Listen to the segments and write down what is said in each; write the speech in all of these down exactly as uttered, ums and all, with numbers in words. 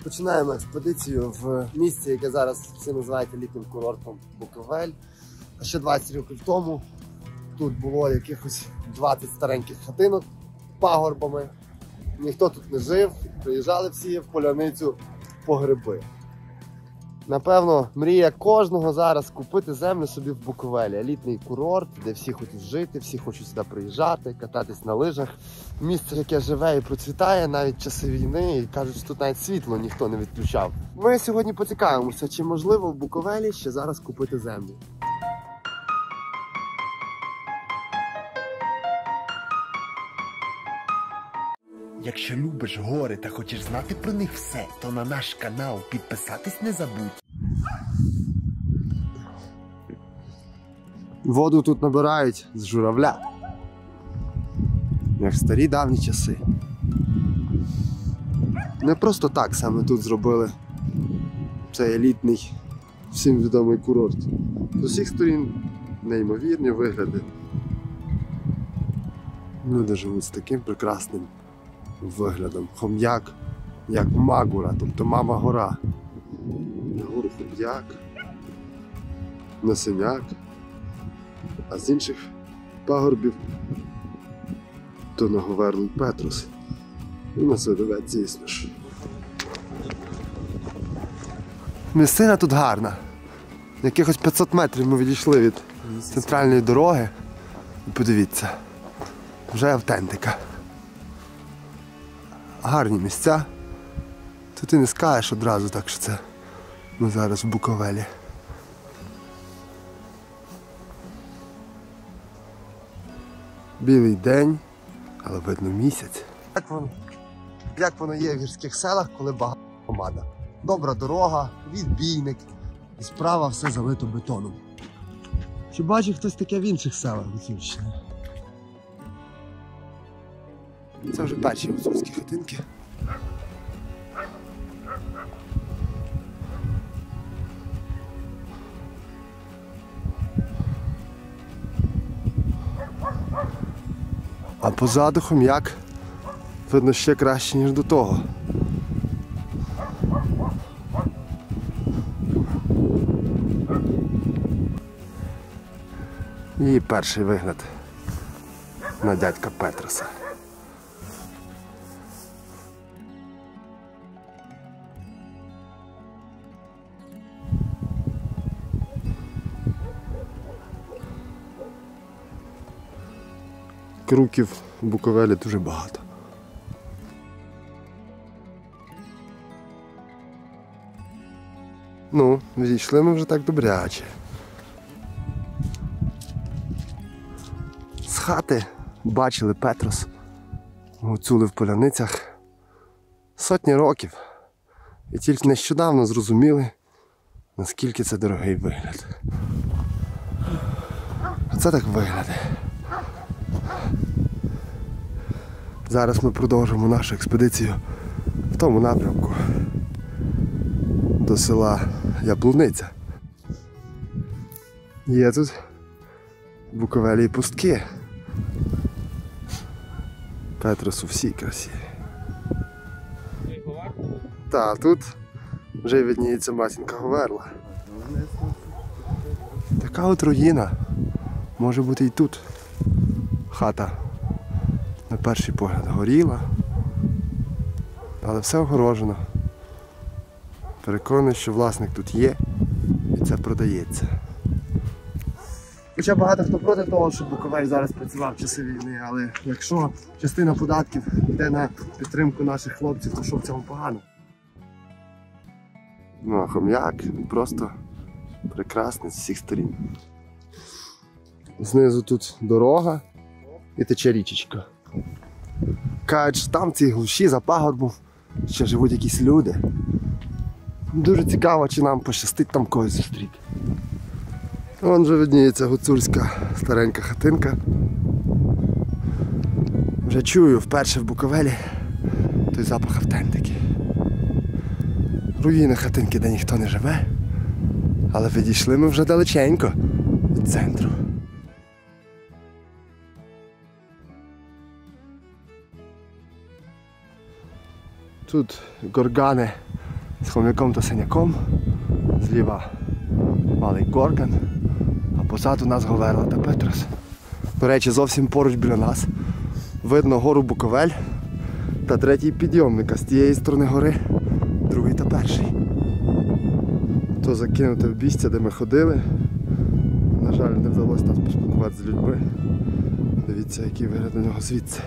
Починаємо експедицію в місці, яке зараз всі називають елітним курортом Буковель. А ще двадцять років тому тут було якихось двадцять стареньких хатинок пагорбами. Ніхто тут не жив, приїжджали всі в поляницю по гриби. Напевно, мрія кожного зараз купити землю собі в Буковелі. Елітний курорт, де всі хочуть жити, всі хочуть сюди приїжджати, кататись на лижах. Місце, яке живе і процвітає навіть в часи війни, і кажуть, що тут навіть світло ніхто не відключав. Ми сьогодні поцікавимося, чи можливо в Буковелі ще зараз купити землю. Якщо любиш гори та хочеш знати про них все, то на наш канал підписатись не забудь. Воду тут набирають з журавля, як в старі давні часи. Не просто так саме тут зробили цей елітний, всім відомий курорт. З усіх сторін неймовірні вигляди. Люди живуть з таким прекрасним виглядом. Хом'як, як Магура, тобто мама гора. Нагору Хом'як, Насиняк, а з інших пагорбів то на Говерлий Петрос і на Садовець, звісно ж. Місцина тут гарна. Якихось п'ятсот метрів ми відійшли від центральної дороги. І подивіться, вже автентика. Гарні місця. Тут і не скажеш одразу так, що це ми зараз в Буковелі. Білий день, але видно місяць. Як воно, як воно є в гірських селах, коли багата громада. Добра дорога, відбійник, і справа все залито бетоном. Чи бачив хтось таке в інших селах Гуцульщини? Це вже перші гуцульські хатинки. А позаду Хом'як видно ще краще, ніж до того. І перший вигляд на дядька Петроса. Круків в Буковелі дуже багато. Ну, відійшли ми вже так добряче. З хати бачили Петрос, гуцули в поляницях сотні років. І тільки нещодавно зрозуміли, наскільки це дорогий вигляд. Оце так виглядає. Зараз ми продовжимо нашу експедицію в тому напрямку до села Яблуниця. Є тут в Буковелі і пустки. Петрос у всій красі. Та, тут вже видніється матінка Говерла. Така от руїна. Може бути і тут. Хата на перший погляд горіла, але все огорожено. Переконаний, що власник тут є і це продається. Хоча багато хто проти того, щоб Буковель зараз працював в часи війни, але якщо частина податків йде на підтримку наших хлопців, то що в цьому погано? Ну а Хом'як просто прекрасний з всіх сторін. Знизу тут дорога і тече річечка. Кажуть, що там в цій глуші за пагорбом ще живуть якісь люди. Дуже цікаво, чи нам пощастить там когось зустріти. Вон вже видніється гуцульська старенька хатинка. Вже чую вперше в Буковелі той запах автентики. Руїни хатинки, де ніхто не живе, але відійшли ми вже далеченько від центру. Тут горгани з хом'яком та синяком. Зліва малий Горган, а позаду нас Говерла та Петрос. До речі, зовсім поруч біля нас видно гору Буковель та третій підйомник, а з тієї сторони гори другий та перший. То закинуте обійстя, де ми ходили. На жаль, не вдалося нас поспілкуватися з людьми. Дивіться, який вигляд на нього звідси.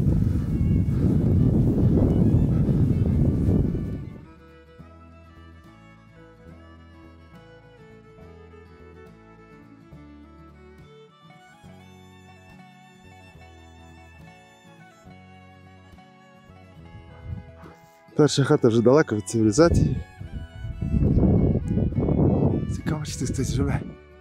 Перша хата вже далеко від цивілізації. Цікаво, чи тут хтось живе.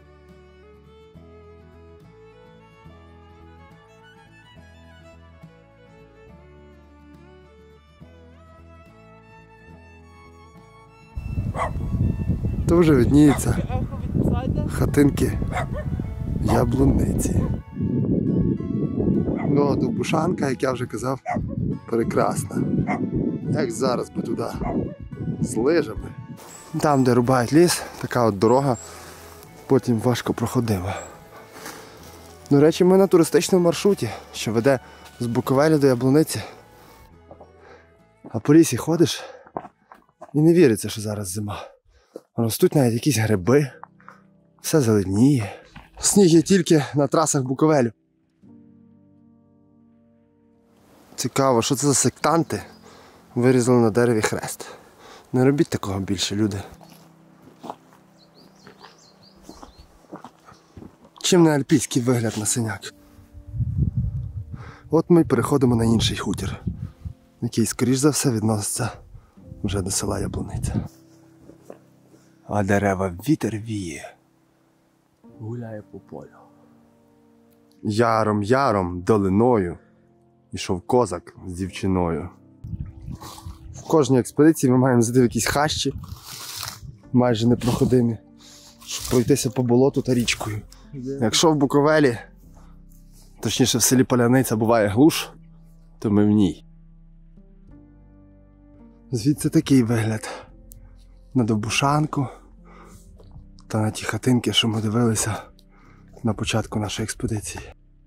То вже видніється хатинки Яблуниці. Ну, Довбушанка, як я вже казав, прекрасна. Як зараз би туди, з лижами. Там, де рубають ліс, така от дорога, потім важко проходима. До речі, ми на туристичному маршруті, що веде з Буковеля до Яблуниці. А по лісі ходиш і не віриться, що зараз зима. Ростуть навіть якісь гриби, все зеленіє. Сніг є тільки на трасах Буковелю. Цікаво, що це за сектанти вирізали на дереві хрест. Не робіть такого більше, люди. Чим не альпійський вигляд на синяк. От ми й переходимо на інший хутір, який, скоріш за все, відноситься вже до села Яблуниця. А дерева вітер віє, гуляє по полю. Яром, яром, долиною ішов козак з дівчиною. В кожній експедиції ми маємо зайти в якісь хащі, майже непроходимі, щоб пройтися по болоту та річкою. Якщо в Буковелі, точніше в селі Поляниця, буває глуш, то ми в ній. Звідси такий вигляд на Довбушанку та на ті хатинки, що ми дивилися на початку нашої експедиції.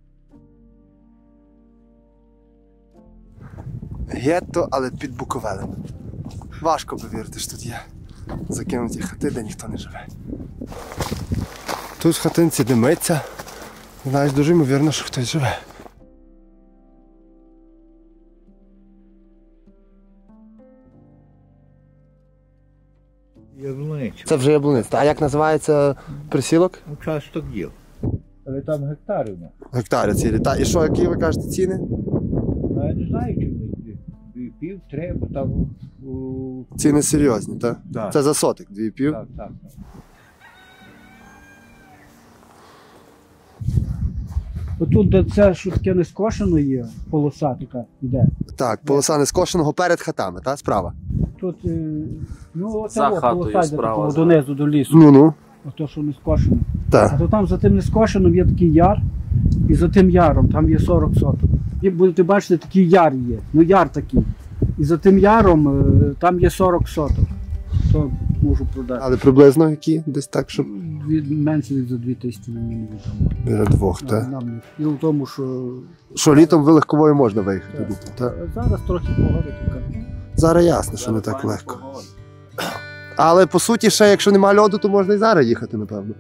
Гетто, але під Буковелем. Важко повірити, що тут є закинуті хати, де ніхто не живе. Тут в хатинці димиться, навіть дуже ймовірно, що хтось живе. Яблуничка. Це вже Яблуниця. А як називається присілок? Участок діл. Але там гектарів не. Гектари цілі. Та, і що, які ви кажете ціни? Ну, я не знаю, чи дві пів, три, бо там у... Ціни серйозні, так? Так. Це за сотик, дві пів. Так, так. Отут, де це, що таке не скошено є, полоса така йде. Так, полоса нескошеного перед хатами, так, справа? Тут, е, ну, оце За о, хатою полоса йде справа, такого за. донизу, до лісу. Ну-ну. Ото, що не скошено. А Так. то там за тим нескошеним є такий яр, і за тим яром там є сорок соток. І будете бачити, такий яр є, ну яр такий. І за тим яром е, там є сорок соток. То можу продати. Але приблизно які? Десь так, щоб Від, менше від за дві тисячі мені не відомо. біля двох, так. Нам не. І в тому, що Що літом ви легковою можна виїхати Так. літом, так? зараз трохи погода така. Зараз ясно, що не так легко. Але по суті, ще якщо нема льоду, то можна і зараз їхати, напевно.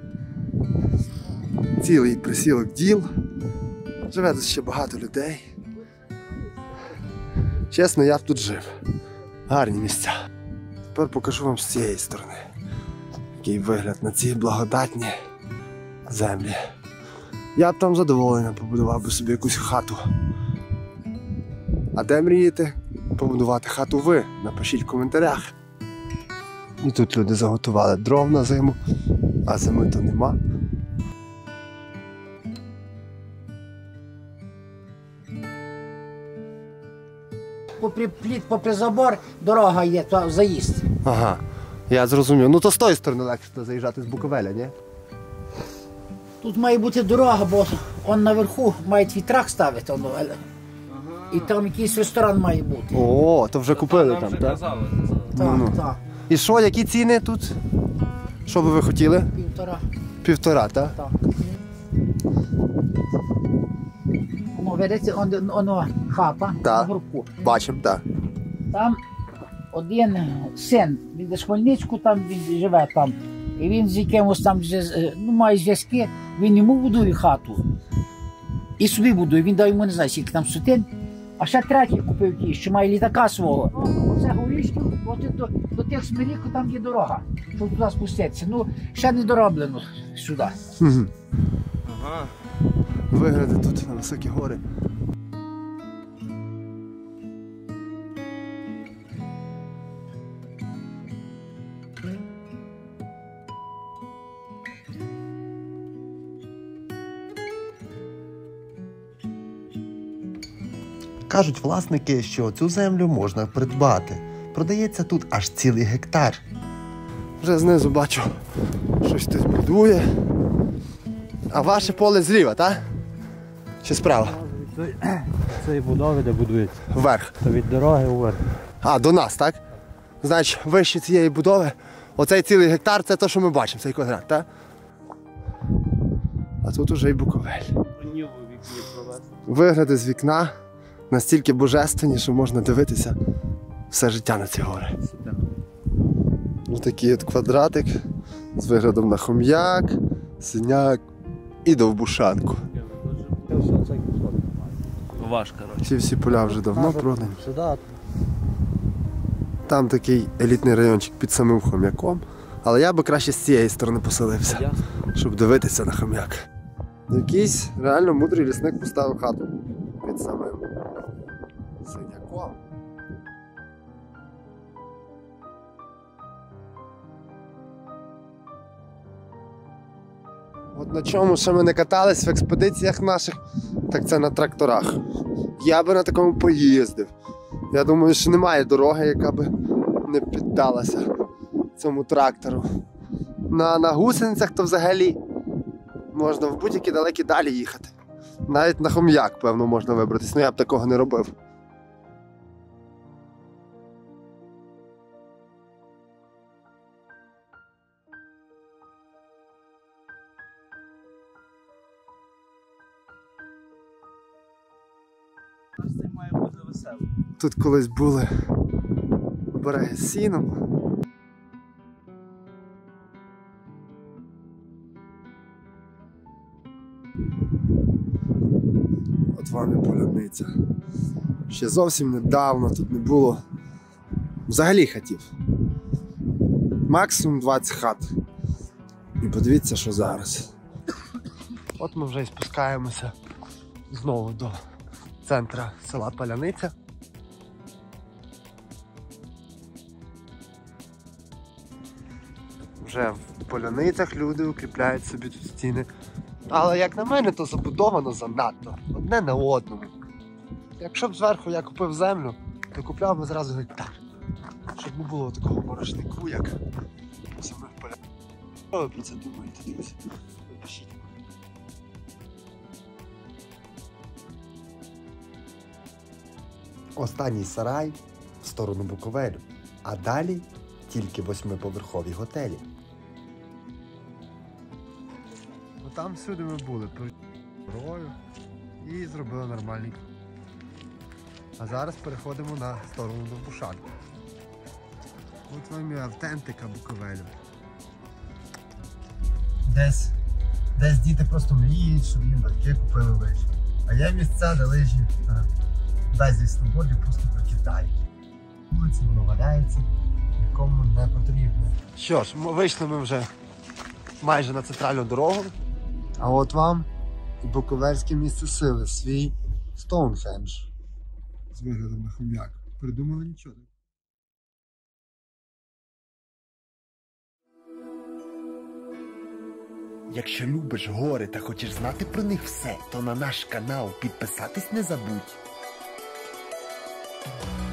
Цілий присілок діл. Живе тут ще багато людей. Чесно, я б тут жив. Гарні місця. Тепер покажу вам з цієї сторони, який вигляд на ці благодатні землі. Я б там задоволений побудував би собі якусь хату. А де мрієте побудувати хату ви? Напишіть в коментарях. І тут люди заготували дров на зиму, а зими то нема. Попри плід, попри забор, дорога є, то заїзд. Ага, я зрозумів. Ну то з тої сторони легше заїжджати з Буковеля, ні? Тут має бути дорога, бо он наверху мають вітрак ставити, воно, але... і там якийсь ресторан має бути. О, то вже купили Нам там, вже так? казали. Так, Ну-ну. так. І що, які ціни тут? Що би ви хотіли? Півтора. Півтора, так? Так. Ну, видите, он, воно хата Так. на горку. Бачимо, так. Там один син, він десь в Хмельницьку, там він живе там. І він з якимось там зв'яз- ну, має зв'язки, він йому будує хату. І собі будує, він дав йому не знаю, скільки там сотень. А ще третій купив ті, що має літака свого. Оце горішки, от і до, до тих Смирівки там є дорога, щоб туди спуститися. Ну, ще не дороблено сюди. Угу. Ага. Вигляди тут на високі гори. Кажуть власники, що цю землю можна придбати. Продається тут аж цілий гектар. Вже знизу бачу, щось хтось будує. А ваше поле зліва, так? Чи справа? Цієї будови, де будується. Вверх. То від дороги вверх. А, до нас, так? Значить, вище цієї будови, оцей цілий гектар, це те, що ми бачимо, цей квадрат, так? А тут уже і Буковель. Вигляди з вікна настільки божественні, що можна дивитися все життя на ці гори. Ось такий от квадратик з виглядом на Хом'як, Синяк і Довбушанку. Ваш, коротше. Ці всі поля вже давно продані. Сюди. Там такий елітний райончик під самим Хом'яком, але я би краще з цієї сторони поселився, щоб дивитися на Хом'як. Якийсь реально мудрий лісник поставив хату під самим Синяком. От на чому ще ми не катались в експедиціях наших, так це на тракторах. Я би на такому поїздив. Я думаю, що немає дороги, яка би не піддалася цьому трактору. На, на гусеницях то взагалі можна в будь-які далекі далі їхати. Навіть на Хом'як, певно, можна вибратись, але я б такого не робив. Це має бути весело. Тут колись були береги з сіном. От вам і поляниця. Ще зовсім недавно тут не було взагалі хатів. Максимум двадцять хат. І подивіться, що зараз. От ми вже і спускаємося знову до центра села Поляниця. Вже в Поляницях люди укріпляють собі тут стіни. Але як на мене, то забудовано занадто. Одне на одному. Якщо б зверху я купив землю, то купляв би зразу гектар. Щоб не було такого морошнику, як у самих полях. Що ви про це думаєте, друзі? Напишіть. Останній сарай в сторону Буковелю, а далі тільки восьмиповерхові готелі. Ну там всюди ми були, порою і зробили нормальний. А зараз переходимо на сторону Довбушанки. От вам і автентика Буковелю. Десь, десь діти просто мріють, щоб їм батьки купили лижі. А є місця, де лижі та безвість снобордів просто прокидають. Вулиці воно валяється, нікому не потрібно. Що ж, вийшли ми вже майже на центральну дорогу. А от вам і буковельське місце сили, свій Стоунхендж. З виглядом на Хом'як. Придумали нічого. Якщо любиш гори та хочеш знати про них все, то на наш канал підписатись не забудь.